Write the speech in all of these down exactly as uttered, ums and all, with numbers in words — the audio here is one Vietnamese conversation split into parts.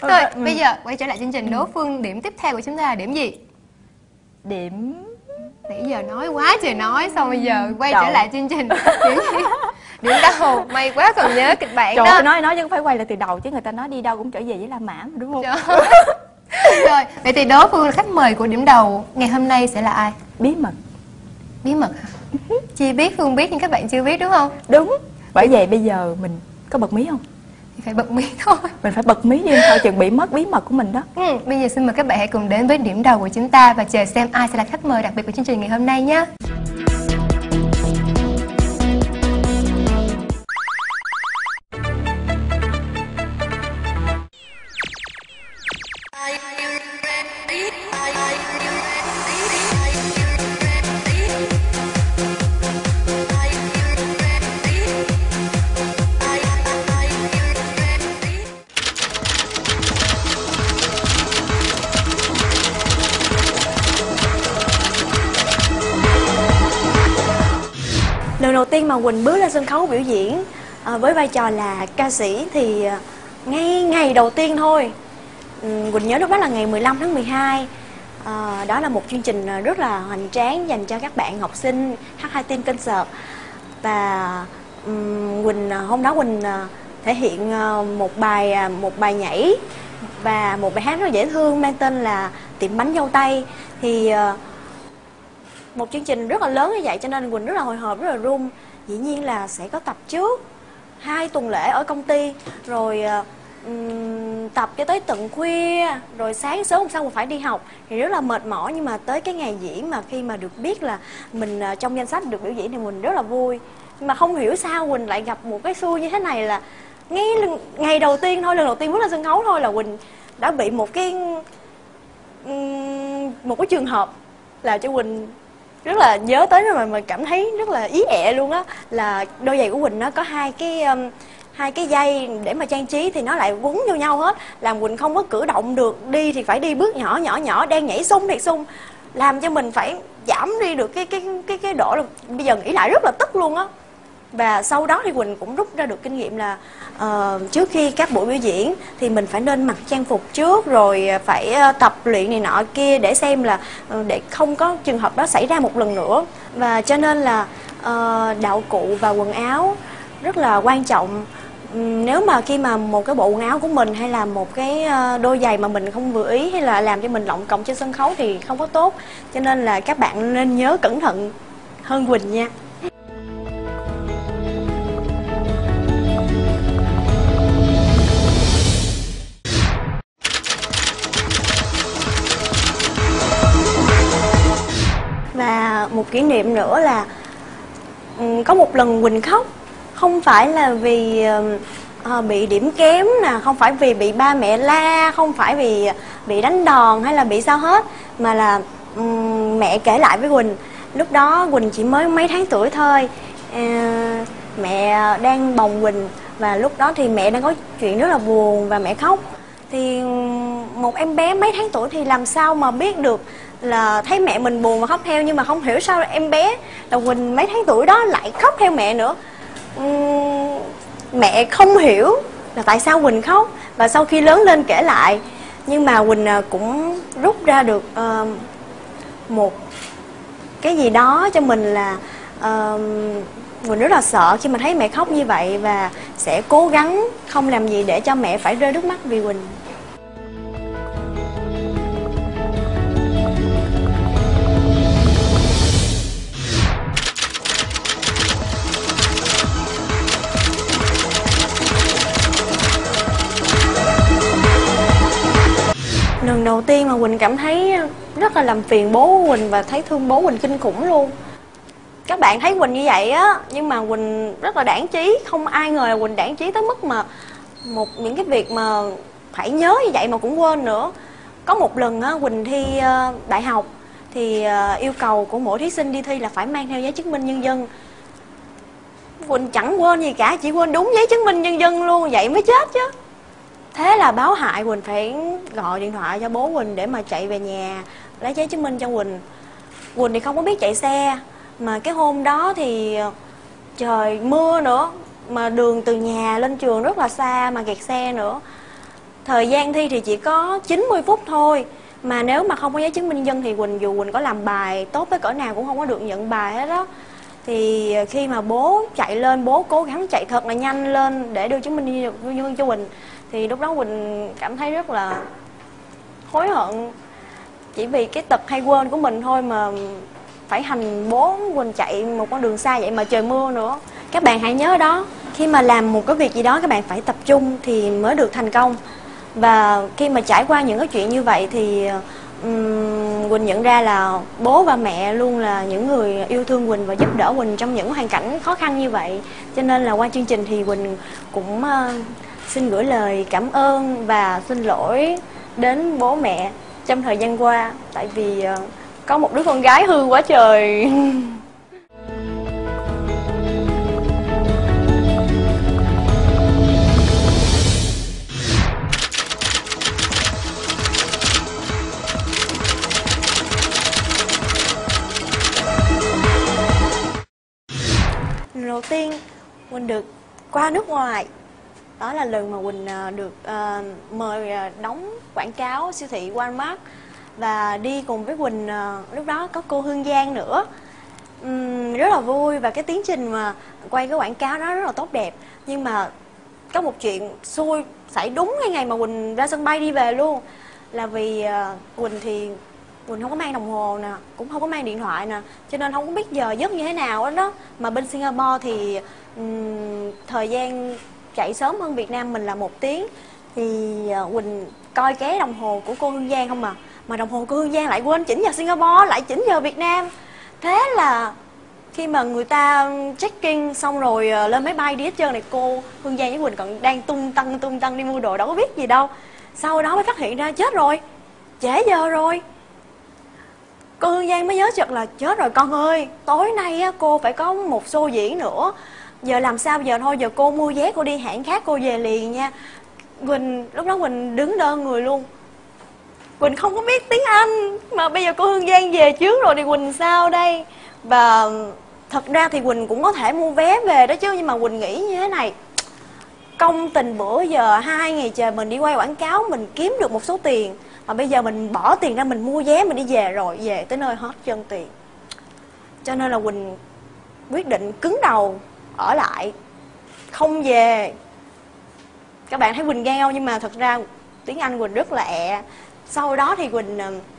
Rồi bây giờ quay trở lại chương trình, đố Phương điểm tiếp theo của chúng ta là điểm gì? Điểm nãy giờ nói quá trời nói, xong bây giờ quay đầu. trở lại chương trình điểm gì? Điểm đầu. May quá còn nhớ kịch bản Trời đó. nói nói chứ phải quay lại từ đầu chứ, người ta nói đi đâu cũng trở về với La Mã đúng không? Rồi vậy thì đố Phương là khách mời của điểm đầu ngày hôm nay sẽ là ai? Bí mật. Bí mật hả? Chi biết, Phương biết nhưng các bạn chưa biết đúng không? Đúng. Bởi vậy bây giờ mình có bật mí không? Thì phải bật mí thôi. Mình phải bật mí đi thôi, chừng bị mất bí mật của mình đó. Ừ, bây giờ xin mời các bạn hãy cùng đến với điểm đầu của chúng ta và chờ xem ai sẽ là khách mời đặc biệt của chương trình ngày hôm nay nhé. Lần đầu tiên mà Quỳnh bước lên sân khấu biểu diễn à, với vai trò là ca sĩ thì à, ngay ngày đầu tiên thôi, ừ, Quỳnh nhớ lúc đó là ngày mười lăm tháng mười hai. à, Đó là một chương trình rất là hoành tráng dành cho các bạn học sinh hát hai Teen Concert. Và um, Quỳnh hôm đó Quỳnh thể hiện một bài một bài nhảy và một bài hát rất là dễ thương mang tên là Tiệm Bánh Dâu Tây. Thì uh, một chương trình rất là lớn như vậy cho nên Quỳnh rất là hồi hộp, rất là run. Dĩ nhiên là sẽ có tập trước hai tuần lễ ở công ty, rồi um, tập cho tới tận khuya, rồi sáng sớm hôm sau phải đi học thì rất là mệt mỏi. Nhưng mà tới cái ngày diễn mà khi mà được biết là mình uh, trong danh sách được biểu diễn thì Quỳnh rất là vui. Nhưng mà không hiểu sao Quỳnh lại gặp một cái xui như thế này, là ngay ngày đầu tiên thôi, lần đầu tiên bước lên sân khấu thôi là Quỳnh đã bị một cái um, một cái trường hợp là cho Quỳnh rất là nhớ tới mà mình cảm thấy rất là ý ẹ luôn á. Là đôi giày của Quỳnh nó có hai cái um, hai cái dây để mà trang trí thì nó lại quấn vô nhau hết, làm Quỳnh không có cử động được, đi thì phải đi bước nhỏ nhỏ nhỏ, đang nhảy sung thiệt sung, làm cho mình phải giảm đi được cái cái cái cái độ là bây giờ nghĩ lại rất là tức luôn á. Và sau đó thì Quỳnh cũng rút ra được kinh nghiệm là uh, trước khi các buổi biểu diễn thì mình phải nên mặc trang phục trước, rồi phải uh, tập luyện này nọ kia để xem là uh, để không có trường hợp đó xảy ra một lần nữa. Và cho nên là uh, đạo cụ và quần áo rất là quan trọng. Um, nếu mà khi mà một cái bộ quần áo của mình hay là một cái uh, đôi giày mà mình không vừa ý hay là làm cho mình lọng cộng trên sân khấu thì không có tốt. Cho nên là các bạn nên nhớ cẩn thận hơn Quỳnh nha. Và một kỷ niệm nữa là um, có một lần Quỳnh khóc. Không phải là vì uh, bị điểm kém nè, không phải vì bị ba mẹ la, không phải vì bị đánh đòn hay là bị sao hết, mà là um, mẹ kể lại với Quỳnh. Lúc đó Quỳnh chỉ mới mấy tháng tuổi thôi, uh, mẹ đang bồng Quỳnh và lúc đó thì mẹ đang có chuyện rất là buồn và mẹ khóc. Thì một em bé mấy tháng tuổi thì làm sao mà biết được là thấy mẹ mình buồn và khóc theo. Nhưng mà không hiểu sao em bé là Quỳnh mấy tháng tuổi đó lại khóc theo mẹ nữa. uhm, Mẹ không hiểu là tại sao Quỳnh khóc. Và sau khi lớn lên kể lại, nhưng mà Quỳnh cũng rút ra được uh, một cái gì đó cho mình là uh, Quỳnh rất là sợ khi mà thấy mẹ khóc như vậy, và sẽ cố gắng không làm gì để cho mẹ phải rơi nước mắt vì Quỳnh. Lần đầu tiên mà Quỳnh cảm thấy rất là làm phiền bố của Quỳnh và thấy thương bố Quỳnh kinh khủng luôn. Các bạn thấy Quỳnh như vậy á, nhưng mà Quỳnh rất là đãng trí. Không ai ngờ là Quỳnh đãng trí tới mức mà một những cái việc mà phải nhớ như vậy mà cũng quên nữa. Có một lần á, Quỳnh thi uh, đại học thì uh, yêu cầu của mỗi thí sinh đi thi là phải mang theo giấy chứng minh nhân dân. Quỳnh chẳng quên gì cả, chỉ quên đúng giấy chứng minh nhân dân luôn, vậy mới chết chứ. Thế là báo hại, Quỳnh phải gọi điện thoại cho bố Quỳnh để mà chạy về nhà lấy giấy chứng minh cho Quỳnh. Quỳnh thì không có biết chạy xe, mà cái hôm đó thì trời mưa nữa, mà đường từ nhà lên trường rất là xa mà kẹt xe nữa. Thời gian thi thì chỉ có chín mươi phút thôi. Mà nếu mà không có giấy chứng minh nhân dân thì Quỳnh dù Quỳnh có làm bài tốt tới cỡ nào cũng không có được nhận bài hết đó. Thì khi mà bố chạy lên, bố cố gắng chạy thật là nhanh lên để đưa chứng minh nhân dân cho Quỳnh, thì lúc đó Quỳnh cảm thấy rất là hối hận. Chỉ vì cái tật hay quên của mình thôi mà phải hành bố Quỳnh chạy một con đường xa vậy mà trời mưa nữa. Các bạn hãy nhớ đó, khi mà làm một cái việc gì đó các bạn phải tập trung thì mới được thành công. Và khi mà trải qua những cái chuyện như vậy thì um, Quỳnh nhận ra là bố và mẹ luôn là những người yêu thương Quỳnh và giúp đỡ Quỳnh trong những hoàn cảnh khó khăn như vậy. Cho nên là qua chương trình thì Quỳnh cũng uh, xin gửi lời cảm ơn và xin lỗi đến bố mẹ trong thời gian qua. Tại vì uh, có một đứa con gái hư quá trời. Lần đầu tiên Quỳnh được qua nước ngoài, đó là lần mà Quỳnh được uh, mời đóng quảng cáo siêu thị Walmart. Và đi cùng với Quỳnh uh, lúc đó có cô Hương Giang nữa. um, Rất là vui và cái tiến trình mà quay cái quảng cáo đó rất là tốt đẹp. Nhưng mà có một chuyện xui xảy đúng cái ngày mà Quỳnh ra sân bay đi về luôn. Là vì uh, Quỳnh thì Quỳnh không có mang đồng hồ nè, cũng không có mang điện thoại nè, cho nên không có biết giờ giấc như thế nào đó, đó. Mà bên Singapore thì um, thời gian chạy sớm hơn Việt Nam mình là một tiếng. Thì uh, Quỳnh coi cái đồng hồ của cô Hương Giang không à, mà đồng hồ cô Hương Giang lại quên chỉnh giờ Singapore, lại chỉnh giờ Việt Nam. Thế là khi mà người ta check-in xong rồi uh, lên máy bay đi hết trơn này, cô Hương Giang với Quỳnh còn đang tung tăng tung tăng đi mua đồ, đâu có biết gì đâu. Sau đó mới phát hiện ra chết rồi, trễ giờ rồi. Cô Hương Giang mới nhớ chợt là chết rồi con ơi, tối nay á, cô phải có một show diễn nữa. Giờ làm sao giờ thôi, giờ cô mua vé cô đi hãng khác cô về liền nha. Quỳnh lúc đó Quỳnh đứng đơ người luôn. Quỳnh không có biết tiếng Anh, mà bây giờ cô Hương Giang về trước rồi thì Quỳnh sao đây? Và thật ra thì Quỳnh cũng có thể mua vé về đó chứ, nhưng mà Quỳnh nghĩ như thế này, công tình bữa giờ hai ngày trời mình đi quay quảng cáo, mình kiếm được một số tiền, mà bây giờ mình bỏ tiền ra mình mua vé mình đi về rồi, về tới nơi hết trơn tiền. Cho nên là Quỳnh quyết định cứng đầu ở lại, không về. Các bạn thấy Quỳnh gheo nhưng mà thật ra tiếng Anh Quỳnh rất là ẹ. Sau đó thì Quỳnh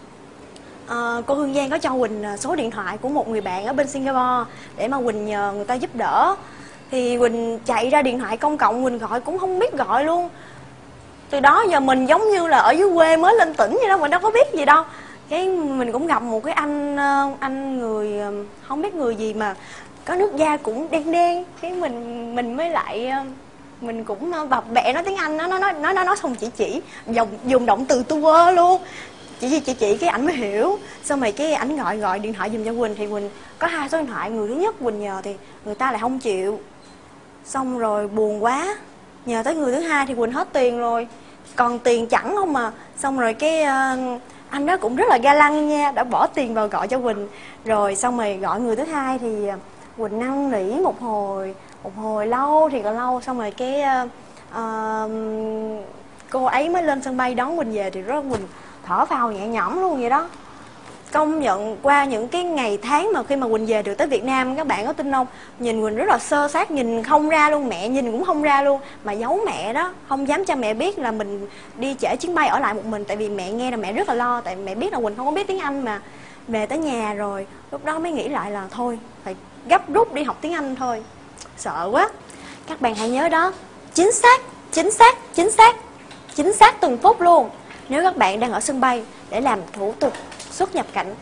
uh, cô Hương Giang có cho Quỳnh số điện thoại của một người bạn ở bên Singapore để mà Quỳnh nhờ người ta giúp đỡ. Thì Quỳnh chạy ra điện thoại công cộng, Quỳnh gọi cũng không biết gọi luôn. Từ đó giờ mình giống như là ở dưới quê mới lên tỉnh vậy đó, mình đâu có biết gì đâu. Cái mình cũng gặp một cái anh anh người không biết người gì mà có nước da cũng đen đen. Cái mình mình mới lại mình cũng bập bẹ nói tiếng Anh, nó nó nó nó nó nói xong chỉ chỉ dùng dùng động từ tour luôn. Chị chị chị cái ảnh mới hiểu. Xong rồi cái ảnh gọi gọi điện thoại giùm cho Quỳnh, thì Quỳnh có hai số điện thoại, người thứ nhất Quỳnh nhờ thì người ta lại không chịu. Xong rồi buồn quá, nhờ tới người thứ hai thì Quỳnh hết tiền rồi, còn tiền chẳng không mà. Xong rồi cái uh, anh đó cũng rất là ga lăng nha, đã bỏ tiền vào gọi cho Quỳnh. Rồi xong rồi gọi người thứ hai thì Quỳnh năn nỉ một hồi, một hồi lâu thì còn lâu. Xong rồi cái uh, uh, cô ấy mới lên sân bay đón Quỳnh về, thì rất Quỳnh thở phào nhẹ nhõm luôn vậy đó. Công nhận qua những cái ngày tháng mà khi mà Quỳnh về được tới Việt Nam, các bạn có tin không, nhìn Quỳnh rất là sơ sát, nhìn không ra luôn, mẹ nhìn cũng không ra luôn. Mà giấu mẹ đó, không dám cho mẹ biết là mình đi trễ chuyến bay ở lại một mình. Tại vì mẹ nghe là mẹ rất là lo, tại mẹ biết là Quỳnh không có biết tiếng Anh mà. Về tới nhà rồi, lúc đó mới nghĩ lại là thôi, phải gấp rút đi học tiếng Anh thôi. Sợ quá. Các bạn hãy nhớ đó, chính xác, chính xác, chính xác, chính xác từng phút luôn. Nếu các bạn đang ở sân bay để làm thủ tục xuất nhập cảnh.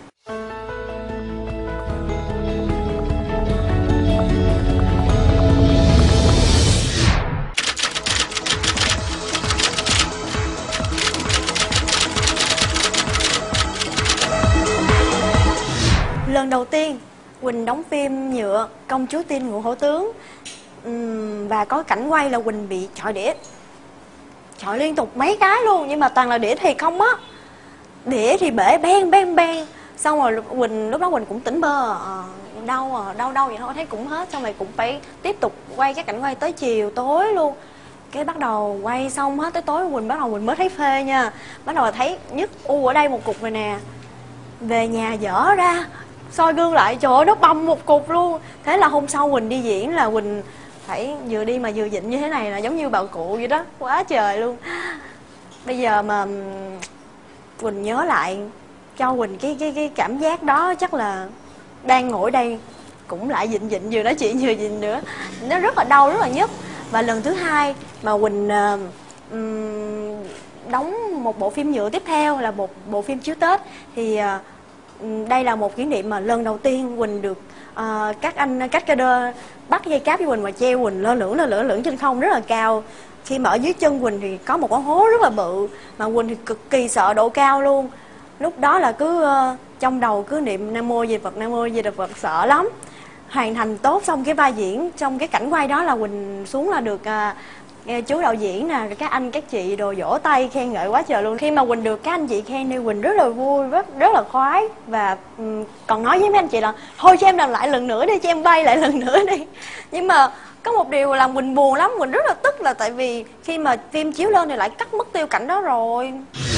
Lần đầu tiên Quỳnh đóng phim nhựa Công chúa Tiên Ngũ Hổ Tướng, uhm, và có cảnh quay là Quỳnh bị chọi đĩa, chọi liên tục mấy cái luôn, nhưng mà toàn là đĩa thiệt không á. Đĩa thì bể beng beng beng. Xong rồi Quỳnh lúc đó Quỳnh cũng tỉnh bơ, à, đau à, đau đau vậy thôi thấy cũng hết. Xong rồi cũng phải tiếp tục quay cái cảnh quay tới chiều tối luôn. Cái bắt đầu quay xong hết tới tối Quỳnh bắt đầu Quỳnh mới thấy phê nha. Bắt đầu là thấy nhức u ở đây một cục rồi nè. Về nhà dở ra soi gương lại, trời ơi nó bầm một cục luôn. Thế là hôm sau Quỳnh đi diễn là Quỳnh phải vừa đi mà vừa dịnh như thế này, là giống như bào cụ vậy đó, quá trời luôn. Bây giờ mà Quỳnh nhớ lại cho Quỳnh cái cái cái cảm giác đó, chắc là đang ngồi đây cũng lại dịnh dịnh vừa nói chuyện vừa dịnh nữa, nó rất là đau, rất là nhức. Và lần thứ hai mà Quỳnh uh, um, đóng một bộ phim nhựa tiếp theo là một bộ phim chiếu Tết, thì uh, đây là một kỷ niệm mà lần đầu tiên Quỳnh được uh, các anh cách ca đơ bắt dây cáp với Quỳnh và treo Quỳnh lơ lửng lơ lửng lửng trên không rất là cao. Khi mà ở dưới chân Quỳnh thì có một con hố rất là bự, mà Quỳnh thì cực kỳ sợ độ cao luôn. Lúc đó là cứ uh, trong đầu cứ niệm Nam Mô Di Đà Phật, Nam Mô Di Đà Phật, sợ lắm. Hoàn thành tốt xong cái vai diễn, trong cái cảnh quay đó là Quỳnh xuống là được uh, chú đạo diễn nè, các anh các chị đồ vỗ tay khen ngợi quá trời luôn. Khi mà Quỳnh được các anh chị khen thì Quỳnh rất là vui, rất rất là khoái. Và um, còn nói với mấy anh chị là thôi cho em làm lại lần nữa đi, cho em bay lại lần nữa đi. Nhưng mà có một điều làm Quỳnh buồn lắm, Quỳnh rất là tức là tại vì khi mà phim chiếu lên thì lại cắt mất tiêu cảnh đó rồi.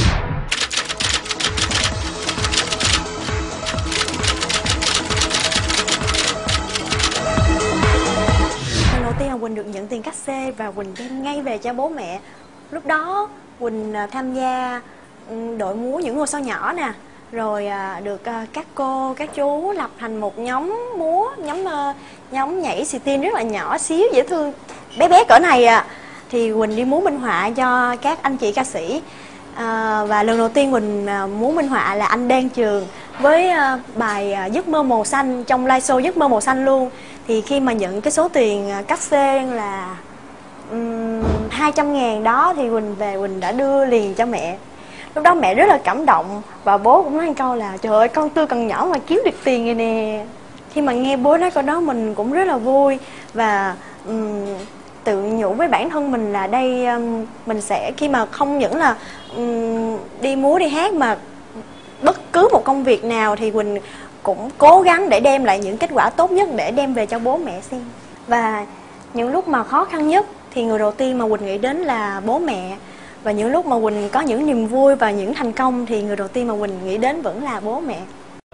Lần đầu tiên là Quỳnh được nhận tiền cát xê và Quỳnh đem ngay về cho bố mẹ. Lúc đó Quỳnh tham gia đội múa những ngôi sao nhỏ nè, rồi được các cô, các chú lập thành một nhóm múa, nhóm nhóm nhảy xì tin rất là nhỏ xíu, dễ thương, bé bé cỡ này à. Thì Quỳnh đi múa minh họa cho các anh chị ca sĩ. À, và lần đầu tiên Quỳnh múa minh họa là anh Đan Trường với bài Giấc mơ màu xanh trong live show Giấc mơ màu xanh luôn. Thì khi mà nhận cái số tiền cát xê là um, hai trăm ngàn đó thì Quỳnh về Quỳnh đã đưa liền cho mẹ. Lúc đó mẹ rất là cảm động và bố cũng nói một câu là trời ơi con Tư còn nhỏ mà kiếm được tiền rồi nè. Khi mà nghe bố nói câu đó mình cũng rất là vui và um, tự nhủ với bản thân mình là đây um, mình sẽ khi mà không những là um, đi múa đi hát mà bất cứ một công việc nào thì Quỳnh cũng cố gắng để đem lại những kết quả tốt nhất để đem về cho bố mẹ xem. Và những lúc mà khó khăn nhất thì người đầu tiên mà Quỳnh nghĩ đến là bố mẹ. Và những lúc mà Quỳnh có những niềm vui và những thành công thì người đầu tiên mà Quỳnh nghĩ đến vẫn là bố mẹ.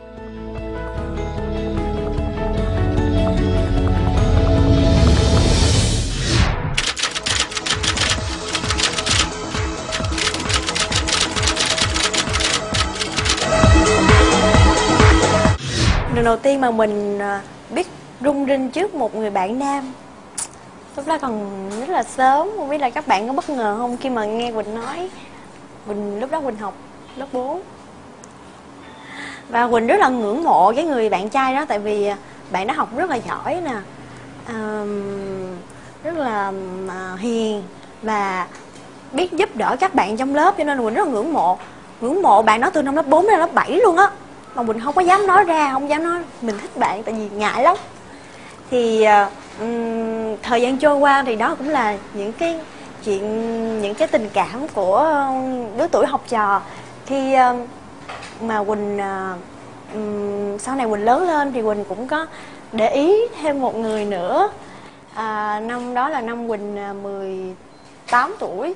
Lần đầu tiên mà mình biết rung rinh trước một người bạn nam, lúc đó còn rất là sớm, không biết là các bạn có bất ngờ không khi mà nghe Quỳnh nói. Quỳnh lúc đó Quỳnh học lớp bốn và Quỳnh rất là ngưỡng mộ cái người bạn trai đó, tại vì bạn đó học rất là giỏi nè, à, rất là hiền và biết giúp đỡ các bạn trong lớp, cho nên Quỳnh rất là ngưỡng mộ ngưỡng mộ bạn đó từ năm lớp bốn đến lớp bảy luôn á. Mà Quỳnh không có dám nói ra, không dám nói mình thích bạn tại vì ngại lắm. Thì um, thời gian trôi qua thì đó cũng là những cái chuyện, những cái tình cảm của đứa tuổi học trò. Khi uh, mà Quỳnh uh, um, sau này Quỳnh lớn lên thì Quỳnh cũng có để ý thêm một người nữa. À, năm đó là năm Quỳnh uh, mười tám tuổi.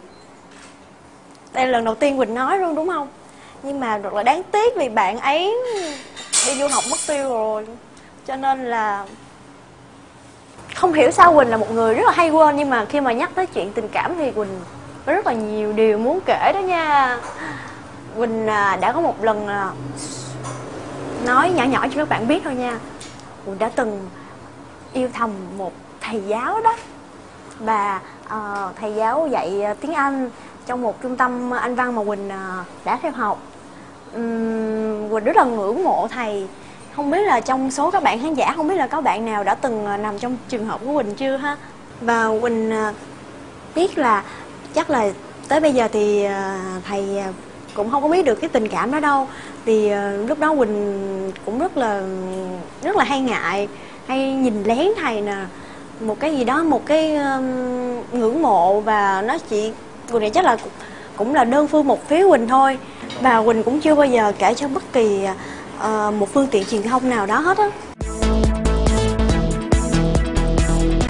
Đây là lần đầu tiên Quỳnh nói luôn đúng không? Nhưng mà rất là đáng tiếc vì bạn ấy đi du học mất tiêu rồi. Cho nên là không hiểu sao Quỳnh là một người rất là hay quên, nhưng mà khi mà nhắc tới chuyện tình cảm thì Quỳnh có rất là nhiều điều muốn kể đó nha. Quỳnh đã có một lần nói nhỏ nhỏ cho các bạn biết thôi nha. Quỳnh đã từng yêu thầm một thầy giáo đó. Và uh, thầy giáo dạy tiếng Anh trong một trung tâm Anh văn mà Quỳnh uh, đã theo học. uhm, Quỳnh rất là ngưỡng mộ thầy. Không biết là trong số các bạn khán giả, không biết là có bạn nào đã từng nằm trong trường hợp của Quỳnh chưa ha. Và Quỳnh biết là chắc là tới bây giờ thì thầy cũng không có biết được cái tình cảm đó đâu. Thì lúc đó Quỳnh cũng rất là rất là hay ngại, hay nhìn lén thầy nè, một cái gì đó, một cái um, ngưỡng mộ. Và nó chỉ Quỳnh nghĩ chắc là cũng là đơn phương một phía Quỳnh thôi. Và Quỳnh cũng chưa bao giờ kể cho bất kỳ uh, một phương tiện truyền thông nào đó hết á.